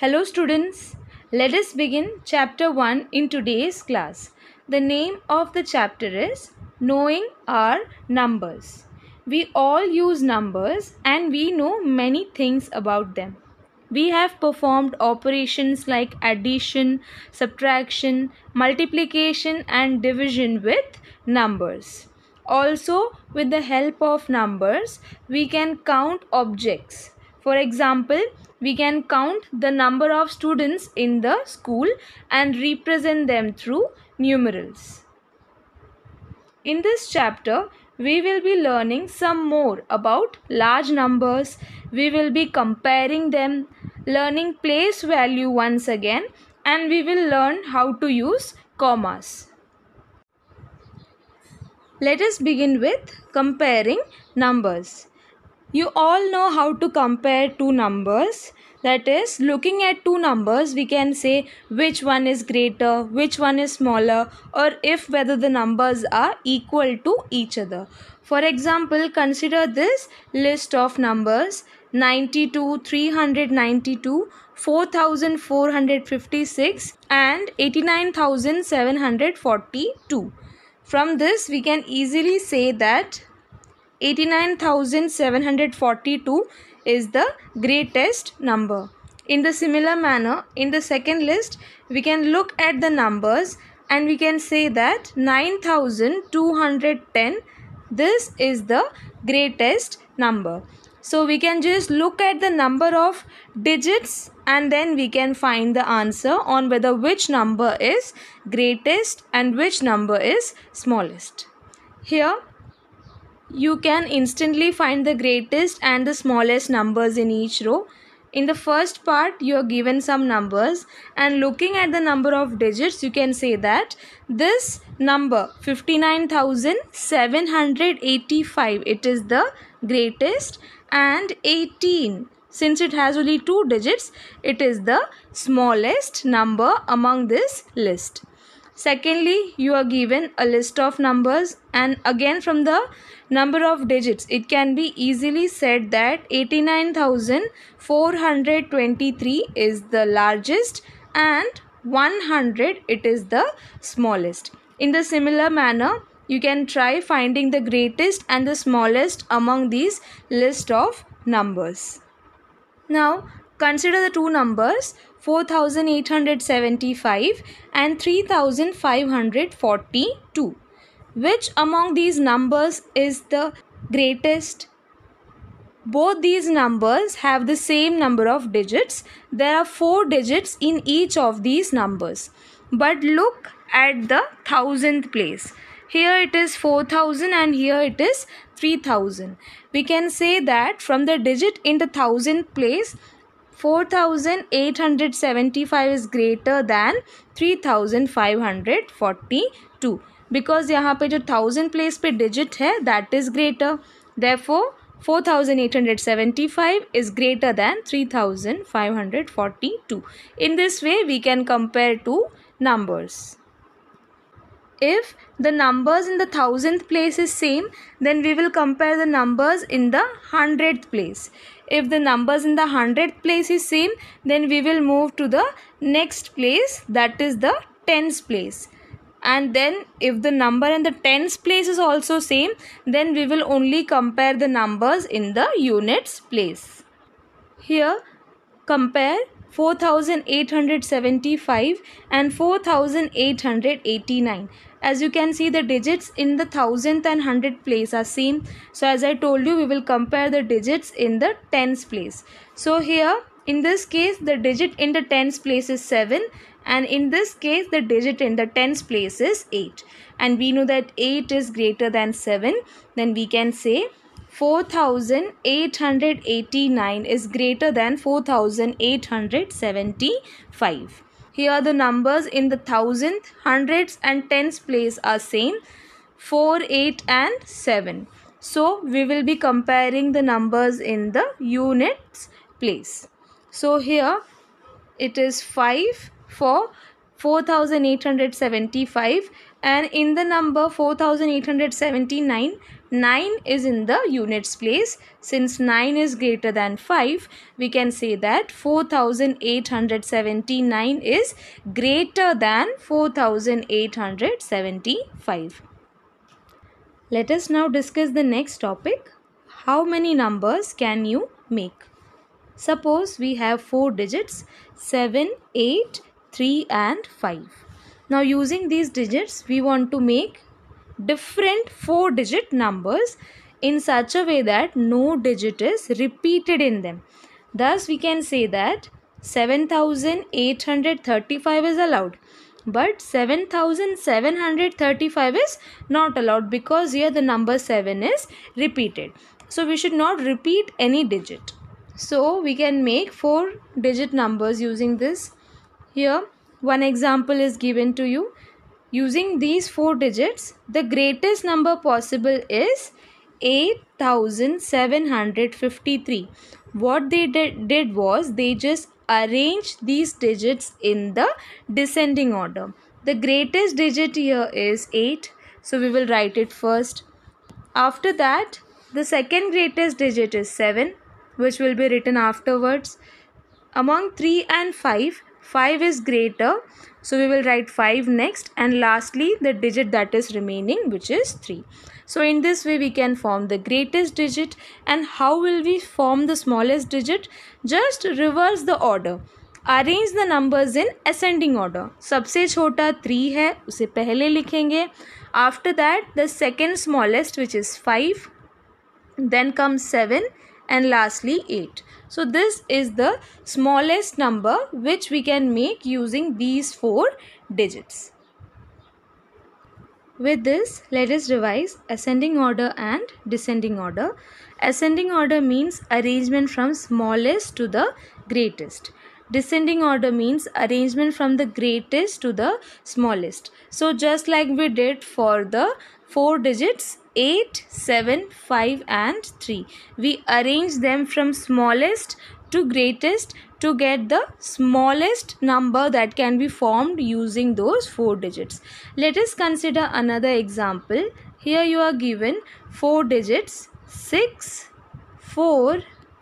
Hello students, let us begin chapter 1 in today's class. The name of the chapter is Knowing Our Numbers. We all use numbers and we know many things about them. We have performed operations like addition, subtraction, multiplication and division with numbers. Also, with the help of numbers, we can count objects. For example, we can count the number of students in the school and represent them through numerals. In this chapter, we will be learning some more about large numbers. We will be comparing them, learning place value once again, and we will learn how to use commas. Let us begin with comparing numbers. You all know how to compare two numbers. That is, looking at two numbers, we can say which one is greater, which one is smaller, or if whether the numbers are equal to each other. For example, consider this list of numbers 92, 392, 4456 and 89,742. From this, we can easily say that 89,742 is the greatest number. In the similar manner, in the second list, we can look at the numbers and we can say that 9,210, this is the greatest number. So we can just look at the number of digits and then we can find the answer on whether which number is greatest and which number is smallest. Here, you can instantly find the greatest and the smallest numbers in each row. In the first part, you are given some numbers and looking at the number of digits, you can say that this number 59,785, it is the greatest, and 18, since it has only two digits, it is the smallest number among this list. Secondly, you are given a list of numbers and again from the number of digits, it can be easily said that 89,423 is the largest and 100 it is the smallest. In the similar manner, you can try finding the greatest and the smallest among these list of numbers. Now, consider the two numbers 4,875 and 3,542. Which among these numbers is the greatest? Both these numbers have the same number of digits. There are 4 digits in each of these numbers. But look at the thousandth place. Here it is 4,000 and here it is 3,000. We can say that from the digit in the thousandth place, 4,875 is greater than 3,542 because यहाँ पे जो 1000 place पे digit है that is greater. Therefore, 4,875 is greater than 3,542. In this way, we can compare two numbers. If the numbers in the thousandth place is same, then we will compare the numbers in the 100th place. If the numbers in the 100th place is same, then we will move to the next place, that is the 10th place. And then if the number in the 10th place is also same, then we will only compare the numbers in the units place. Here, compare 4,875 and 4,889. As you can see, the digits in the 1000th and 100th place are same. So as I told you, we will compare the digits in the 10th place. So here, in this case, the digit in the 10th place is 7. And in this case, the digit in the 10th place is 8. And we know that 8 is greater than 7. Then we can say 4,889 is greater than 4,875. Here the numbers in the 1000th, 100th and 10th place are same, 4, 8 and 7. So we will be comparing the numbers in the units place. So here it is 5 for 4,875 and in the number 4,879, 9 is in the units place. Since 9 is greater than 5, we can say that 4879 is greater than 4875. Let us now discuss the next topic. How many numbers can you make? Suppose we have 4 digits 7, 8, 3 and 5. Now using these digits we want to make different 4-digit numbers in such a way that no digit is repeated in them. Thus we can say that 7835 is allowed, but 7735 is not allowed because here the number 7 is repeated. So we should not repeat any digit. So we can make 4-digit numbers using this. Here one example is given to you. Using these 4 digits, the greatest number possible is 8753. What they did was they just arranged these digits in the descending order. The greatest digit here is 8. So we will write it first. After that, the second greatest digit is 7, which will be written afterwards. Among 3 and 5, 5 is greater. So we will write 5 next, and lastly the digit that is remaining, which is 3. So in this way we can form the greatest digit. And how will we form the smallest digit? Just reverse the order. Arrange the numbers in ascending order. सबसे छोटा 3 है, उसे पहले लिखेंगे. After that the second smallest, which is 5. Then comes 7 and lastly 8. So this is the smallest number which we can make using these 4 digits. With this, let us revise ascending order and descending order. Ascending order means arrangement from smallest to the greatest. Descending order means arrangement from the greatest to the smallest. So just like we did for the 4 digits 8, 7, 5 and 3, we arrange them from smallest to greatest to get the smallest number that can be formed using those 4 digits. Let us consider another example. Here you are given 4 digits 6, 4,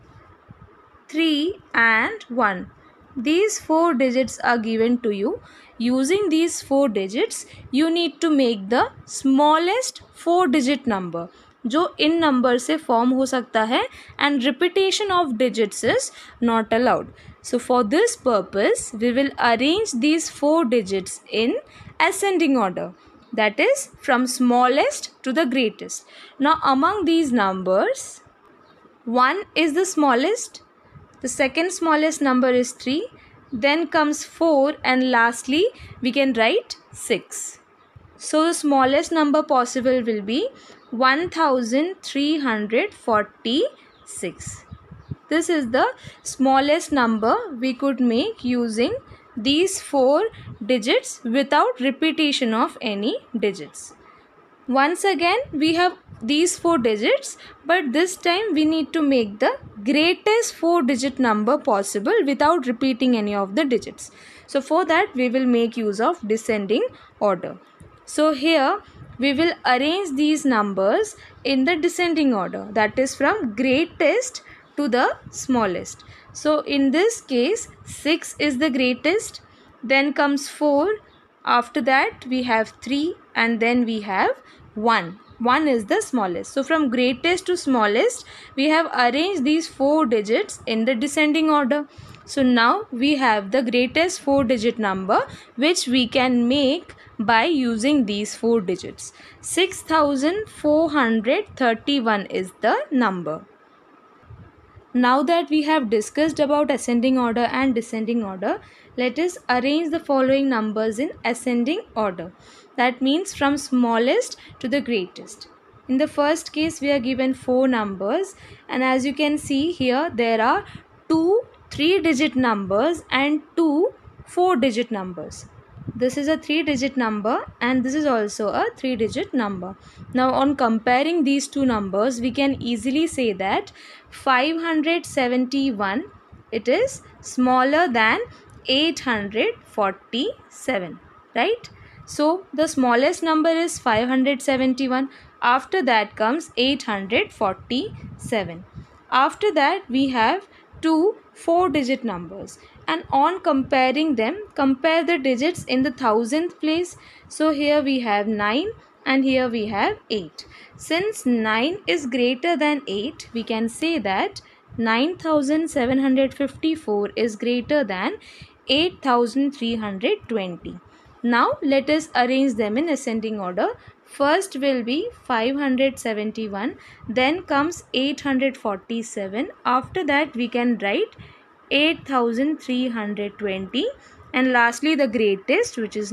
3 and 1. These 4 digits are given to you. Using these 4 digits, you need to make the smallest 4-digit number जो इन number से form हो सकता है, and repetition of digits is not allowed. So for this purpose, we will arrange these 4 digits in ascending order. That is from smallest to the greatest. Now among these numbers, 1 is the smallest. The second smallest number is 3. Then comes 4 and lastly we can write 6. So the smallest number possible will be 1346. This is the smallest number we could make using these 4 digits without repetition of any digits. Once again we have these 4 digits, but this time we need to make the greatest 4-digit number possible without repeating any of the digits. So for that we will make use of descending order. So here we will arrange these numbers in the descending order, that is from greatest to the smallest. So in this case 6 is the greatest, then comes 4, after that we have 3 and then we have 1. 1 is the smallest. So from greatest to smallest we have arranged these 4 digits in the descending order. So now we have the greatest 4-digit number which we can make by using these 4 digits. 6431 is the number. Now that we have discussed about ascending order and descending order, let us arrange the following numbers in ascending order. That means from smallest to the greatest. In the first case we are given 4 numbers, and as you can see here there are 2 3-digit numbers and 2 4-digit numbers. This is a 3-digit number and this is also a 3-digit number. Now on comparing these two numbers, we can easily say that 571, it is smaller than 847, right? So the smallest number is 571. After that comes 847. After that we have two 4-digit numbers, and on comparing them, compare the digits in the thousandth place. So here we have 9 and here we have 8. Since 9 is greater than 8, we can say that 9754 is greater than 8320. Now let us arrange them in ascending order. First will be 571, then comes 847. After that we can write 8320, and lastly the greatest, which is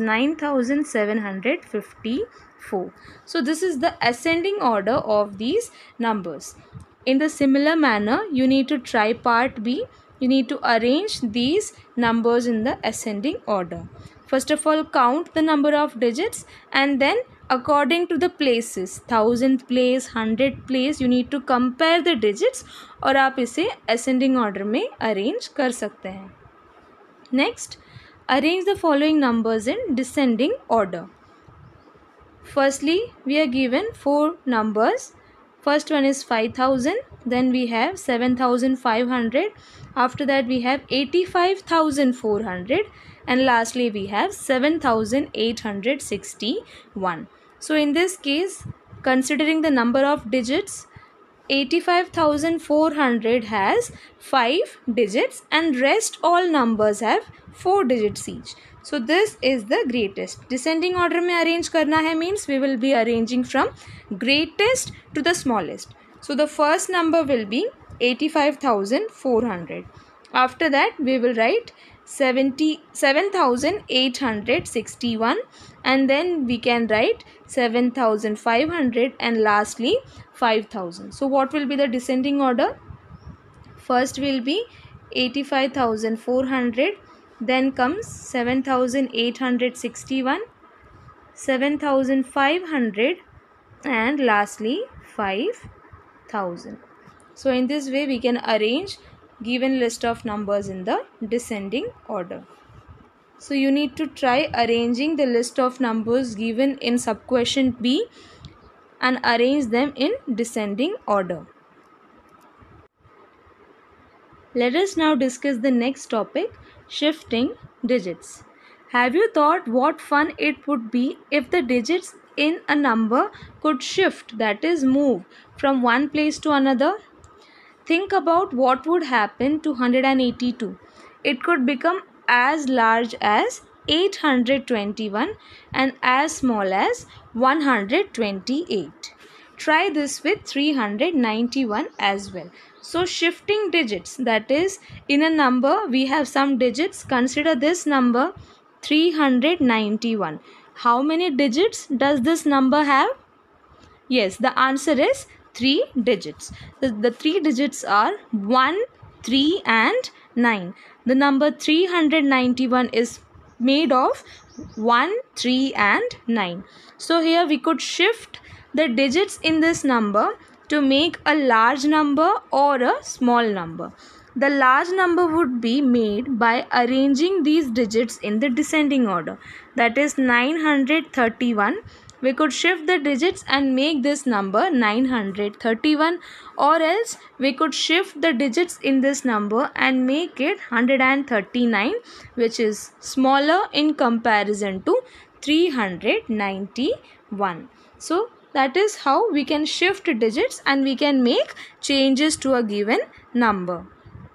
9754. So this is the ascending order of these numbers. In the similar manner, you need to try part B. You need to arrange these numbers in the ascending order. First of all, count the number of digits, and then according to the places, 1000th place, 100th place, you need to compare the digits और आप इसे ascending order में arrange कर सकते हैं. Next, arrange the following numbers in descending order. Firstly, we are given 4 numbers. First one is 5000, then we have 7500, after that we have 85400, and lastly we have 7861. So in this case, considering the number of digits, 85400 has 5 digits and rest all numbers have 4 digits each. So this is the greatest. Descending order में arrange करना है means we will be arranging from greatest to the smallest. So the first number will be 85400. After that we will write 7861, and then we can write 7500, and lastly 5000. So what will be the descending order? First will be 85400, then comes 7861, 7500, and lastly 5000. So in this way we can arrange given list of numbers in the descending order. So you need to try arranging the list of numbers given in sub-question B and arrange them in descending order. Let us now discuss the next topic, shifting digits. Have you thought what fun it would be if the digits in a number could shift, that is move from one place to another? Think about what would happen to 182. It could become as large as 821 and as small as 128. Try this with 391 as well. So shifting digits, that is in a number we have some digits. Consider this number 391. How many digits does this number have? Yes, the answer is 3 digits. The 3 digits are 1, 3 and 9. The number 391 is made of 1, 3 and 9. So here we could shift the digits in this number to make a large number or a small number. The large number would be made by arranging these digits in the descending order. That is 931. We could shift the digits and make this number 931, or else we could shift the digits in this number and make it 139, which is smaller in comparison to 391. So that is how we can shift digits and we can make changes to a given number.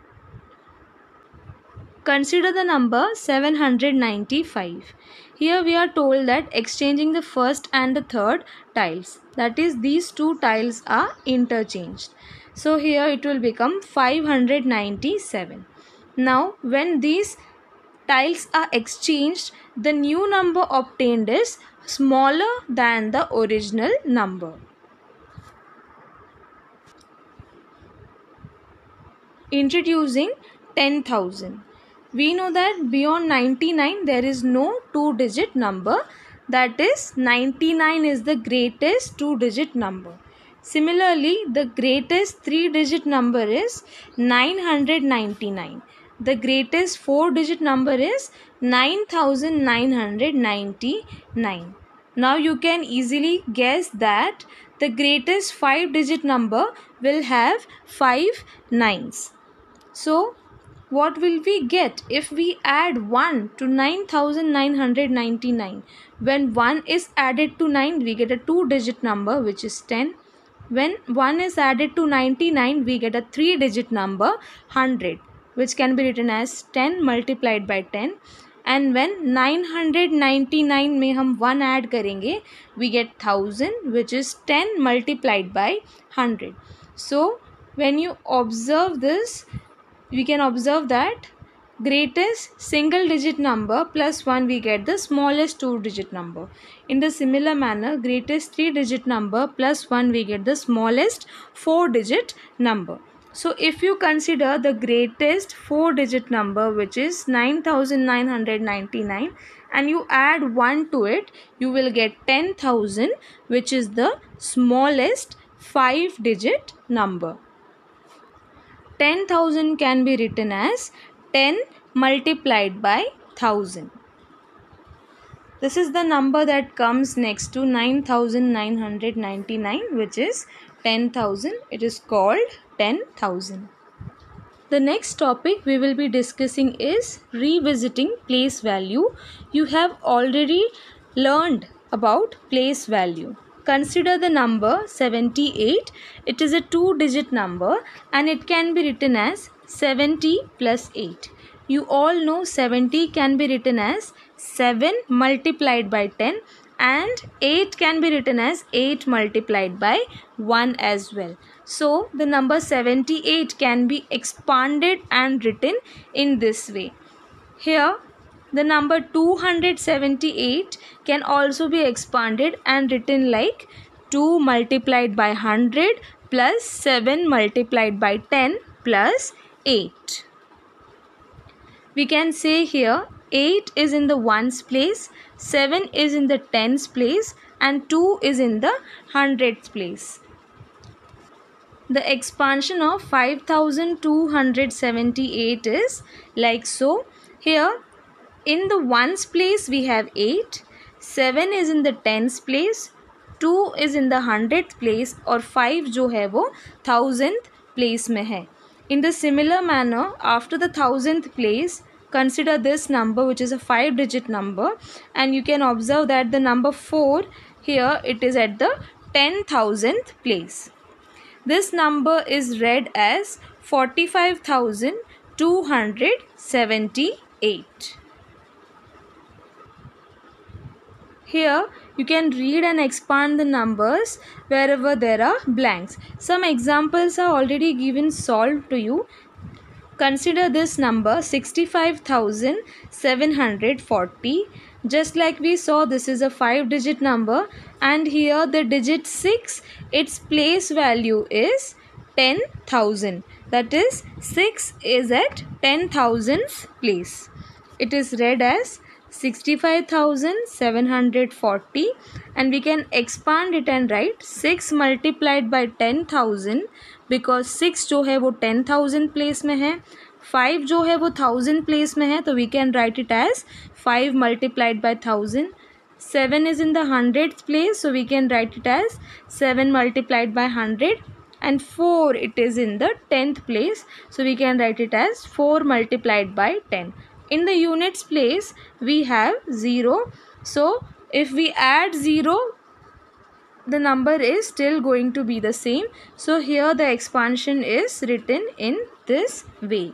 Consider the number 795. Here we are told that exchanging the first and the third tiles, that is these two tiles are interchanged. So here it will become 597. Now when these tiles are exchanged, the new number obtained is smaller than the original number. Introducing 10,000. We know that beyond 99 there is no 2-digit number, that is 99 is the greatest 2-digit number. Similarly, the greatest 3-digit number is 999. The greatest 4-digit number is 9999. Now you can easily guess that the greatest 5-digit number will have 5 nines. So what will we get if we add 1 to 9999? When 1 is added to 9, we get a 2-digit number, which is 10. When 1 is added to 99, we get a 3-digit number, 100, which can be written as 10 multiplied by 10. And when 999 में हम 1 add करेंगे, we get 1000, which is 10 multiplied by 100. So when you observe this, we can observe that greatest single digit number plus 1, we get the smallest 2-digit number. In the similar manner, greatest 3-digit number plus 1, we get the smallest 4-digit number. So if you consider the greatest 4-digit number, which is 9999, and you add 1 to it, you will get 10,000, which is the smallest 5-digit number. 10,000 can be written as 10 multiplied by 1000. This is the number that comes next to 9999, which is 10,000. It is called 10,000. The next topic we will be discussing is revisiting place value. You have already learned about place value. Consider the number 78. It is a 2-digit number and it can be written as 70 plus 8. You all know 70 can be written as 7 multiplied by 10 and 8 can be written as 8 multiplied by 1 as well. So the number 78 can be expanded and written in this way. Here the number 278 can also be expanded and written like 2 multiplied by 100 plus 7 multiplied by 10 plus 8. We can say here 8 is in the ones place, 7 is in the tens place and 2 is in the hundreds place. The expansion of 5278 is like so. Here in the ones place we have 8, 7 is in the tens place, 2 is in the hundredth place और 5 जो है वो 1000th place में है. In the similar manner, after the 1000th place, consider this number, which is a 5-digit number, and you can observe that the number 4 here, it is at the 10,000th place. This number is read as 45,278. Here you can read and expand the numbers wherever there are blanks. Some examples are already given solved to you. Consider this number 65,740. Just like we saw, this is a 5-digit number and here the digit 6, its place value is 10,000. That is 6 is at 10,000th place. It is read as 65,740 and we can expand it and write 6 multiplied by 10,000 because 6 जो है वो 10,000 place में है, 5 जो है वो 1000 place में है, तो we can write it as 5 multiplied by 1000. 7 is in the hundredth place, so we can write it as 7 multiplied by 100. And 4, it is in the 10th place, so we can write it as 4 multiplied by 10. In the units place, we have 0. So if we add 0, the number is still going to be the same. So here the expansion is written in this way.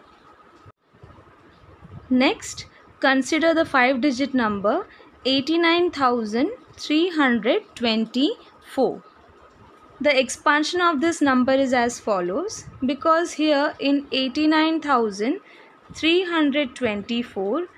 Next, consider the 5-digit number 89,324. The expansion of this number is as follows, because here in 89,324,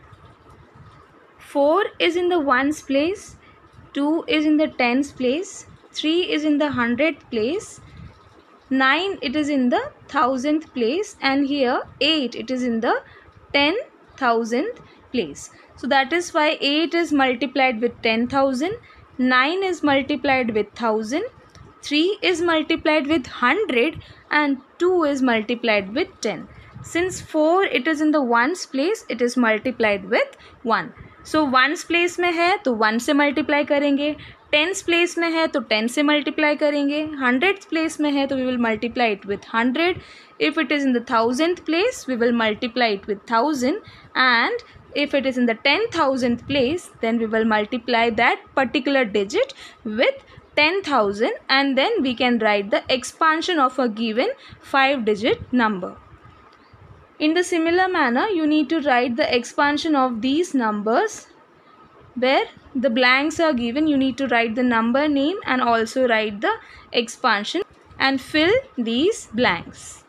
4 is in the ones place, 2 is in the tens place, 3 is in the hundredth place, 9 it is in the 1000th place, and here 8 it is in the 10,000th place. So that is why 8 is multiplied with 10,000, 9 is multiplied with 1000, 3 is multiplied with 100 and 2 is multiplied with 10. Since 4 it is in the ones place, it is multiplied with 1. So ones place में है तो 1 से multiply करेंगे, tens place में है तो 10 से multiply करेंगे, 100th प्लेस में है तो we will multiply it with 100. If it is in the 1000th place we will multiply it with 1000, and if it is in the 10,000th place then we will multiply that particular digit with 10,000, and then we can write the expansion of a given 5-digit number. In the similar manner, you need to write the expansion of these numbers. Where the blanks are given, you need to write the number name and also write the expansion and fill these blanks.